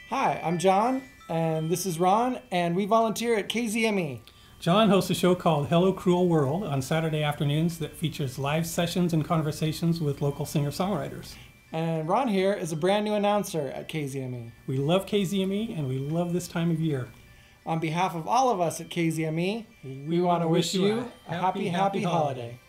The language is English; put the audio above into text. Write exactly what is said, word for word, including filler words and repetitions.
Hi, I'm John, and this is Ron, and we volunteer at K Z M E. John hosts a show called Hello Cruel World on Saturday afternoons that features live sessions and conversations with local singer-songwriters. And Ron here is a brand new announcer at K Z M E. We love K Z M E and we love this time of year. On behalf of all of us at K Z M E, we, we want to wish you a happy, happy, happy holiday. holiday.